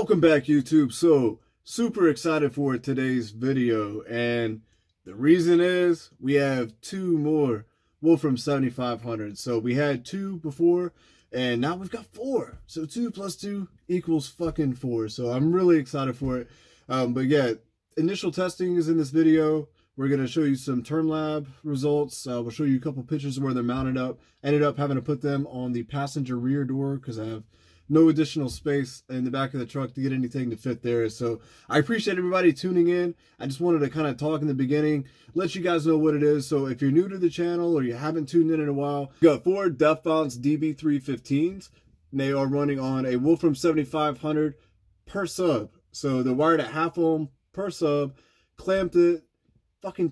Welcome back, YouTube. So super excited for today's video, and the reason is we have two more Wolfram 7500s. So we had two before and now we've got four, so 2 plus 2 equals fucking 4. So I'm really excited for it. But yeah, initial testing is in this video. We're going to show you some turn lab results. We'll show you a couple pictures of where they're mounted up. Ended up having to put them on the passenger rear door because I have no additional space in the back of the truck to get anything to fit there. So I appreciate everybody tuning in. I just wanted to kind of talk in the beginning, let you guys know what it is. So if you're new to the channel or you haven't tuned in a while, we got 4 TheIrishHux DB315s. They are running on a Wolfram 7500 per sub. So they're wired at half ohm per sub, clamped it, fucking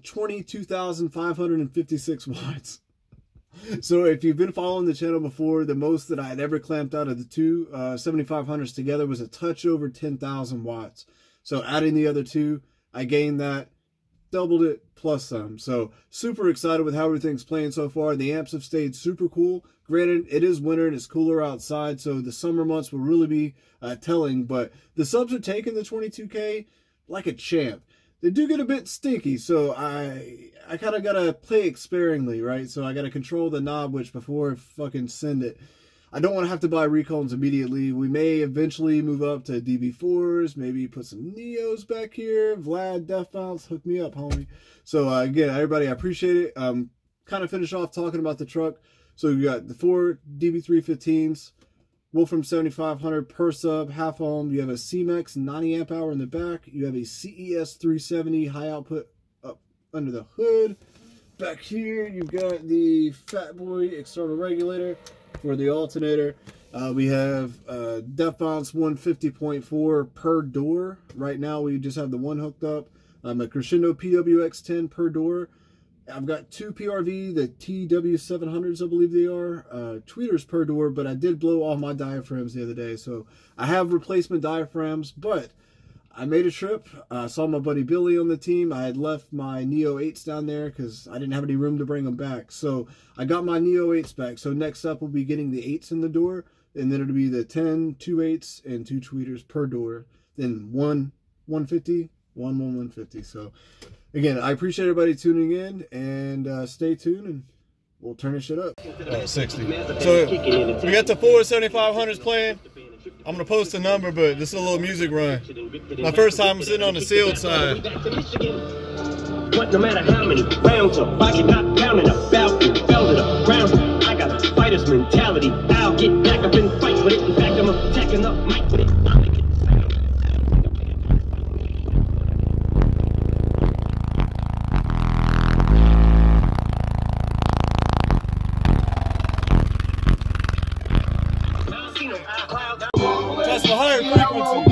22,556 watts. So if you've been following the channel before, the most that I had ever clamped out of the two 7500s together was a touch over 10,000 watts. So adding the other two, I gained that, doubled it, plus some. So super excited with how everything's playing so far. The amps have stayed super cool. Granted, it is winter and it's cooler outside, so the summer months will really be telling. But the subs are taking the 22K like a champ. They do get a bit stinky, so I kind of got to play it sparingly, right? So I got to control the knob, which before I fucking send it, I don't want to have to buy recones immediately. We may eventually move up to DB4s, maybe put some Neos back here. Vlad, Death Bounce, hook me up, homie. So again, everybody, I appreciate it. Kind of finish off talking about the truck. So you got the 4 DB315s, Wolfram 7500 per sub, half ohm. You have a CMEX 90 amp hour in the back. You have a CES 370 high output up under the hood. Back here, you've got the Fat Boy external regulator for the alternator. We have Death Bounce 150.4 per door. Right now, we just have the one hooked up. A Crescendo PWX10 per door. I've got 2 PRV, the TW700s, I believe they are, tweeters per door, but I did blow all my diaphragms the other day, so I have replacement diaphragms. But I made a trip. I saw my buddy Billy on the team. I had left my Neo 8s down there because I didn't have any room to bring them back, so I got my Neo 8s back. So next up, we'll be getting the 8s in the door, and then it'll be the 10, 2 8s, and 2 tweeters per door, then 1 150, 1 150. So again, I appreciate everybody tuning in, and stay tuned, and we'll turn this shit up. 60. So we got the 4 7500s playing. I'm going to post a number, but this is a little music run. My first time sitting on the sealed side. But no matter how many rounds up, I get knocked down in a balcony, fell to the ground. I got a fighter's mentality. I'll get back up and fight with it. In fact, I'm attacking up Mike with it. I'll make it. That's the higher frequency.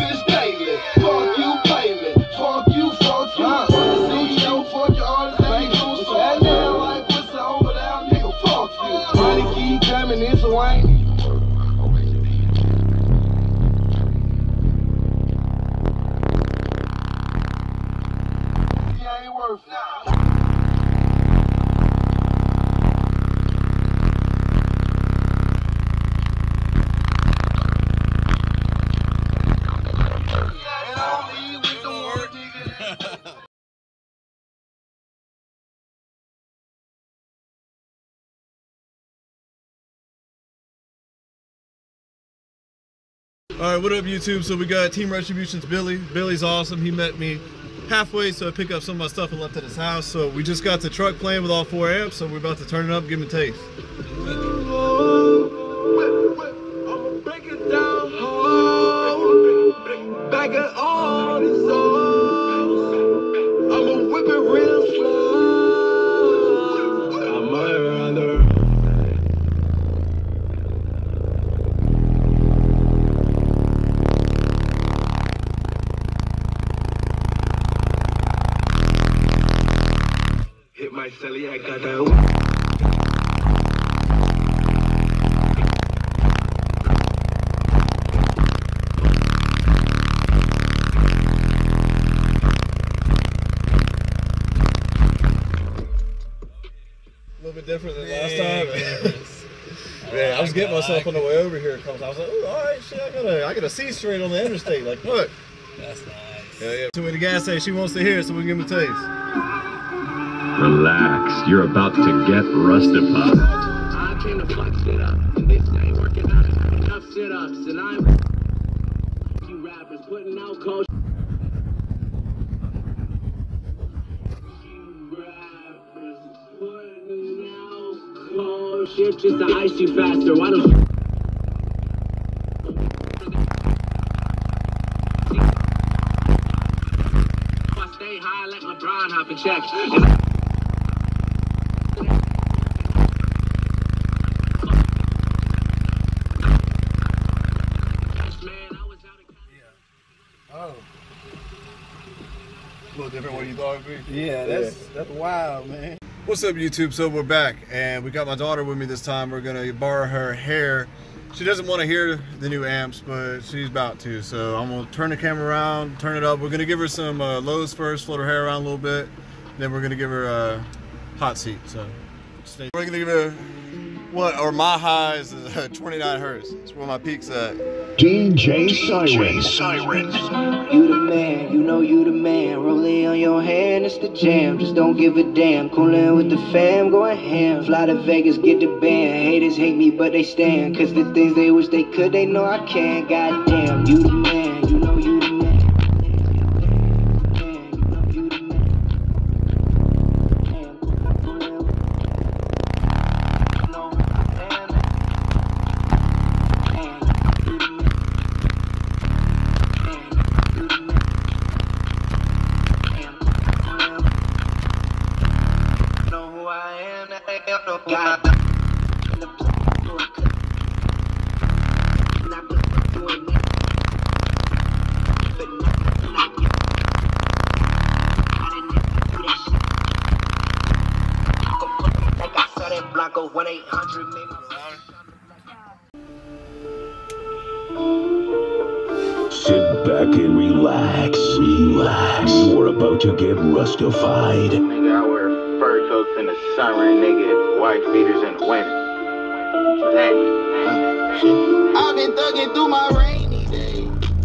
Alright, what up, YouTube? So we got Team Retribution's Billy. Billy's awesome. He met me halfway, so I picked up some of my stuff and left at his house. So we just got the truck playing with all 4 amps, so we're about to turn it up, give him a taste. Break it down, back at all these songs. I'ma whip it real slow. I might rather. Hit my celly, I got that. Yeah, I was getting myself on the way over here. I was like, oh, all right, shit, I got a C straight on the interstate. Like, what? That's nice. Yeah. So with the gas station, she wants to hear it, so we can give him a taste. Relax, you're about to get rustified. I came to fuck shit up. This ain't working out. Enough sit-ups, and I'm you rappers putting out cold. Oh shit, just to ice you faster. Why don't you I stay high like LeBron hop and check. Oh. A little different what you thought it would be? Yeah, that's wild, man. What's up, YouTube? So we're back, and we got my daughter with me this time. We're gonna borrow her hair. She doesn't want to hear the new amps, but she's about to. So I'm gonna turn the camera around, turn it up. We're gonna give her some lows first, float her hair around a little bit. Then we're gonna give her a hot seat. So we're gonna give her what, or my highs is 29 hertz. That's where my peak's at. DJ Siren. You the man, you know you the man. Rolling on your hand, it's the jam. Just don't give a damn. Coolin' with the fam, going ham. Fly to Vegas, get the band. Haters hate me, but they stand. Cause the things they wish they could, they know I can't. Goddamn, you the man, you know you the man. Sit back and relax. You're about to get rustified. Nigga, I wear fur coats in the summer, nigga, white beaters in the winter. I've been thugging through my rainy days.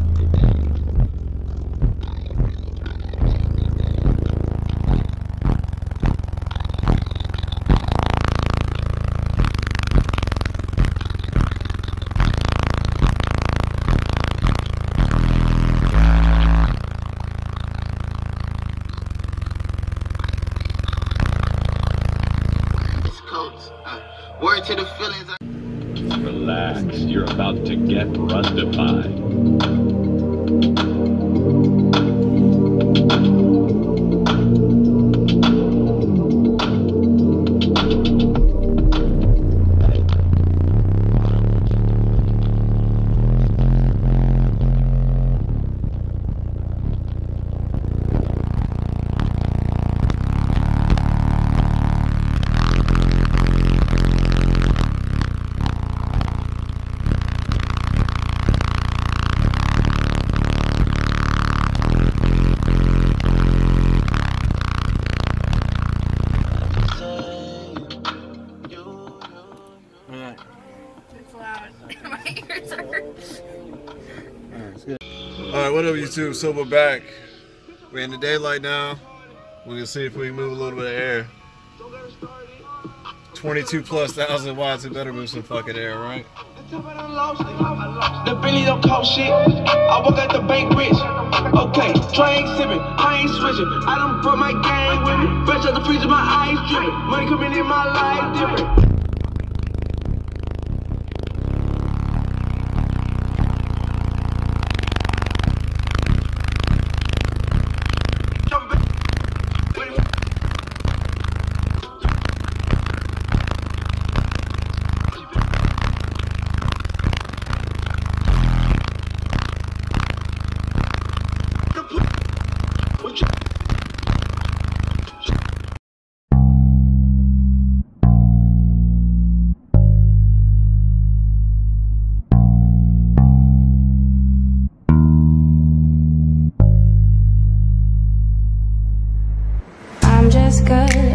Word to the feelings. Relax, you're about to get rustified. Alright, what up, YouTube? So we're back. We're in the daylight now. We're gonna see if we can move a little bit of air. 22,000+ watts, it better move some fucking air, right? The Billy don't cost shit. I walk out the bank rich. Okay, try ain't sipping, I ain't switching. I done brought my gang with me. Fresh out the freezer, my eyes dripping. Money coming in my life different. I'm just good